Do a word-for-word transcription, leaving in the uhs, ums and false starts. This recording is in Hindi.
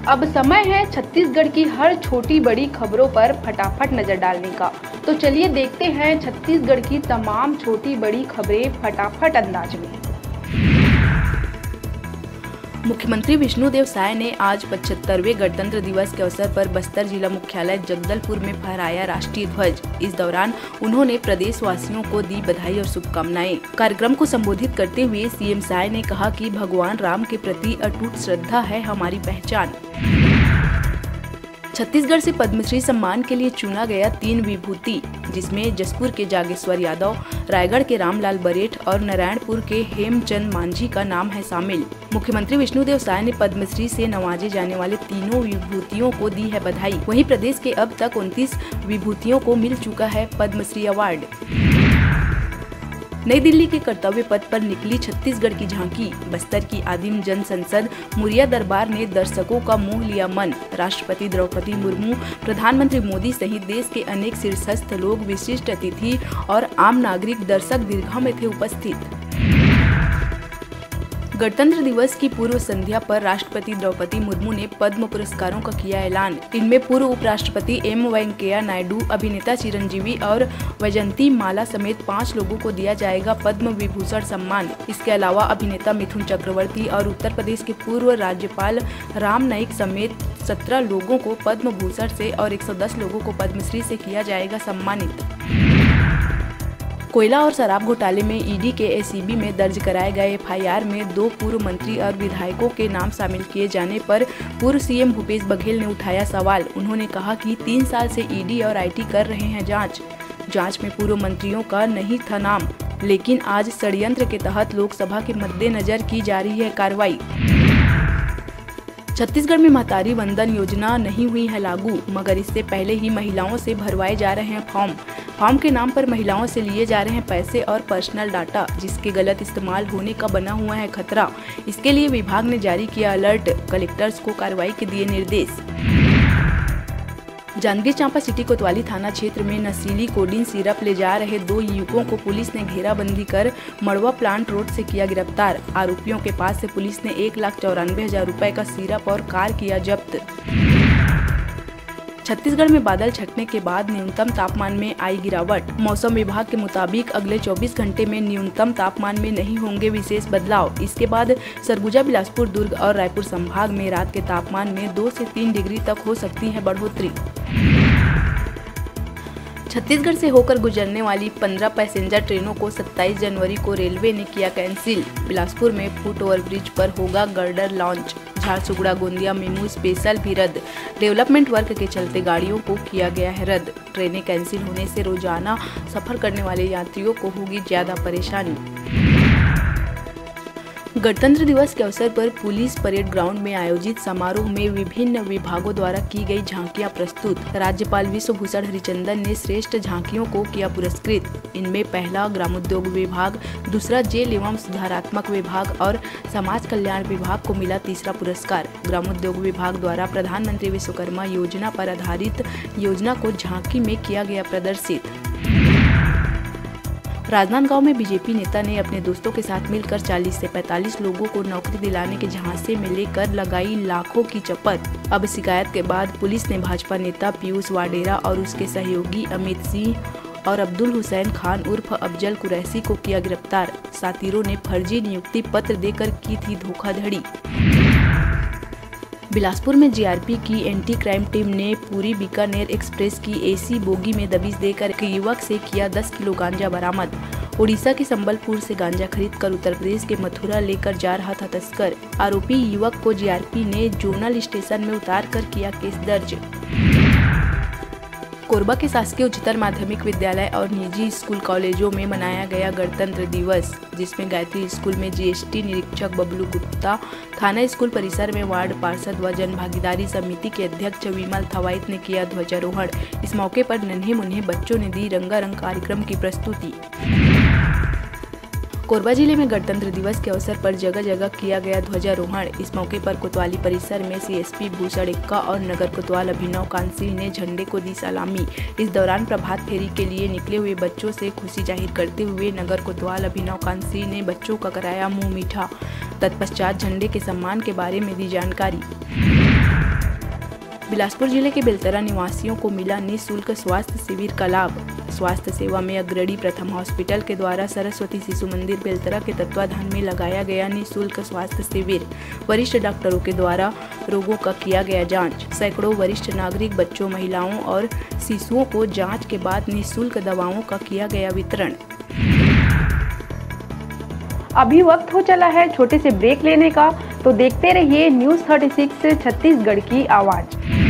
अब समय है छत्तीसगढ़ की हर छोटी बड़ी खबरों पर फटाफट नजर डालने का। तो चलिए देखते हैं छत्तीसगढ़ की तमाम छोटी बड़ी खबरें फटाफट अंदाज में। मुख्यमंत्री विष्णुदेव साय ने आज पचहत्तरवें गणतंत्र दिवस के अवसर पर बस्तर जिला मुख्यालय जगदलपुर में फहराया राष्ट्रीय ध्वज। इस दौरान उन्होंने प्रदेशवासियों को दी बधाई और शुभकामनाएं। कार्यक्रम को संबोधित करते हुए सीएम साय ने कहा कि भगवान राम के प्रति अटूट श्रद्धा है हमारी पहचान। छत्तीसगढ़ से पद्मश्री सम्मान के लिए चुना गया तीन विभूति, जिसमें जसपुर के जागेश्वर यादव, रायगढ़ के रामलाल बरेठ और नारायणपुर के हेमचंद मांझी का नाम है शामिल। मुख्यमंत्री विष्णुदेव साय ने पद्मश्री से नवाजे जाने वाले तीनों विभूतियों को दी है बधाई। वहीं प्रदेश के अब तक उनतीस विभूतियों को मिल चुका है पद्मश्री अवार्ड। नई दिल्ली के कर्तव्य पथ पर निकली छत्तीसगढ़ की झांकी। बस्तर की आदिम जन संसद मुरिया दरबार ने दर्शकों का मोह लिया मन। राष्ट्रपति द्रौपदी मुर्मू, प्रधानमंत्री मोदी सहित देश के अनेक शीर्षस्थ लोग, विशिष्ट अतिथि और आम नागरिक दर्शक दीर्घा में थे उपस्थित। गणतंत्र दिवस की पूर्व संध्या पर राष्ट्रपति द्रौपदी मुर्मू ने पद्म पुरस्कारों का किया ऐलान। इनमें पूर्व उपराष्ट्रपति एम वेंकैया नायडू, अभिनेता चिरंजीवी और वैजंती माला समेत पाँच लोगों को दिया जाएगा पद्म विभूषण सम्मान। इसके अलावा अभिनेता मिथुन चक्रवर्ती और उत्तर प्रदेश के पूर्व राज्यपाल राम नाईक समेत सत्रह लोगों को पद्म भूषण से और एक सौ दस लोगों को पद्मश्री से किया जाएगा सम्मानित। कोयला और शराब घोटाले में ईडी के एसीबी में दर्ज कराए गए एफआईआर में दो पूर्व मंत्री और विधायकों के नाम शामिल किए जाने पर पूर्व सीएम भूपेश बघेल ने उठाया सवाल। उन्होंने कहा कि तीन साल से ईडी और आईटी कर रहे हैं जांच। जांच में पूर्व मंत्रियों का नहीं था नाम, लेकिन आज षड्यंत्र के तहत लोकसभा के मद्देनजर की जा रही है कार्रवाई। छत्तीसगढ़ में महतारी वंदन योजना नहीं हुई है लागू, मगर इससे पहले ही महिलाओं से भरवाए जा रहे हैं फॉर्म। फॉर्म के नाम पर महिलाओं से लिए जा रहे हैं पैसे और पर्सनल डाटा, जिसके गलत इस्तेमाल होने का बना हुआ है खतरा। इसके लिए विभाग ने जारी किया अलर्ट, कलेक्टर्स को कार्रवाई के दिए निर्देश। जांजगीर चांपा सिटी कोतवाली थाना क्षेत्र में नशीली कोडीन सिरप ले जा रहे दो युवकों को पुलिस ने घेराबंदी कर मड़वा प्लांट रोड से किया गिरफ्तार। आरोपियों के पास से पुलिस ने एक लाख चौरानवे हजार रुपए का सिरप और कार किया जब्त। छत्तीसगढ़ में बादल छटने के बाद न्यूनतम तापमान में आई गिरावट। मौसम विभाग के मुताबिक अगले चौबीस घंटे में न्यूनतम तापमान में नहीं होंगे विशेष बदलाव। इसके बाद सरगुजा, बिलासपुर, दुर्ग और रायपुर संभाग में रात के तापमान में दो से तीन डिग्री तक हो सकती है बढ़ोतरी। छत्तीसगढ़ से होकर गुजरने वाली पंद्रह पैसेंजर ट्रेनों को सत्ताईस जनवरी को रेलवे ने किया कैंसिल। बिलासपुर में फुट ओवरब्रिज पर होगा girder launch. Jharsuguda Gondia MEMU special भी रद्द। डेवलपमेंट वर्क के चलते गाड़ियों को किया गया है रद्द। ट्रेनें कैंसिल होने से रोजाना सफर करने वाले यात्रियों को होगी ज्यादा परेशानी। गणतंत्र दिवस के अवसर पर पुलिस परेड ग्राउंड में आयोजित समारोह में विभिन्न विभागों द्वारा की गई झांकियां प्रस्तुत। राज्यपाल विश्वभूषण हरिचंदन ने श्रेष्ठ झांकियों को किया पुरस्कृत। इनमें पहला ग्रामोद्योग विभाग, दूसरा जेल एवं सुधारात्मक विभाग और समाज कल्याण विभाग को मिला तीसरा पुरस्कार। ग्रामोद्योग विभाग द्वारा प्रधानमंत्री विश्वकर्मा योजना पर आधारित योजना को झांकी में किया गया प्रदर्शित। राजनांदगांव में बीजेपी नेता ने अपने दोस्तों के साथ मिलकर चालीस से पैंतालीस लोगों को नौकरी दिलाने के झांसे में लेकर लगाई लाखों की चपत। अब शिकायत के बाद पुलिस ने भाजपा नेता पीयूष वाडेरा और उसके सहयोगी अमित सिंह और अब्दुल हुसैन खान उर्फ अफजल कुरैशी को किया गिरफ्तार। साथीरों ने फर्जी नियुक्ति पत्र देकर की थी धोखाधड़ी। बिलासपुर में जीआरपी की एंटी क्राइम टीम ने पूरी बीकानेर एक्सप्रेस की एसी बोगी में दबिश देकर एक युवक से किया दस किलो गांजा बरामद। ओडिशा के संबलपुर से गांजा खरीदकर उत्तर प्रदेश के मथुरा लेकर जा रहा था तस्कर। आरोपी युवक को जीआरपी ने जोनल स्टेशन में उतार कर किया केस दर्ज। कोरबा के शासकीय उच्चतर माध्यमिक विद्यालय और निजी स्कूल कॉलेजों में मनाया गया गणतंत्र दिवस, जिसमें गायत्री स्कूल में जीएसटी निरीक्षक बबलू गुप्ता, थाना स्कूल परिसर में वार्ड पार्षद व जन भागीदारी समिति के अध्यक्ष विमल थवाइत ने किया ध्वजारोहण। इस मौके पर नन्हे मुन्हे बच्चों ने दी रंगारंग कार्यक्रम की प्रस्तुति। कोरबा जिले में गणतंत्र दिवस के अवसर पर जगह जगह किया गया ध्वजारोहण। इस मौके पर कोतवाली परिसर में सीएसपी भूषण इक्का और नगर कोतवाल अभिनव कांसी ने झंडे को दी सलामी। इस दौरान प्रभात फेरी के लिए निकले हुए बच्चों से खुशी जाहिर करते हुए नगर कोतवाल अभिनव कांसी ने बच्चों का कराया मुंह मीठा। तत्पश्चात झंडे के सम्मान के बारे में दी जानकारी। बिलासपुर जिले के बेलतरा निवासियों को मिला निःशुल्क स्वास्थ्य शिविर का लाभ। स्वास्थ्य सेवा में अग्रणी प्रथम हॉस्पिटल के द्वारा सरस्वती शिशु मंदिर बेलतरा के तत्वाधान में लगाया गया निःशुल्क स्वास्थ्य शिविर। वरिष्ठ डॉक्टरों के द्वारा रोगों का किया गया जांच। सैकड़ों वरिष्ठ नागरिक, बच्चों, महिलाओं और शिशुओं को जांच के बाद निःशुल्क दवाओं का किया गया वितरण। अभी वक्त हो चला है छोटे से ब्रेक लेने का, तो देखते रहिए न्यूज़ छत्तीस छत्तीसगढ़ की आवाज़।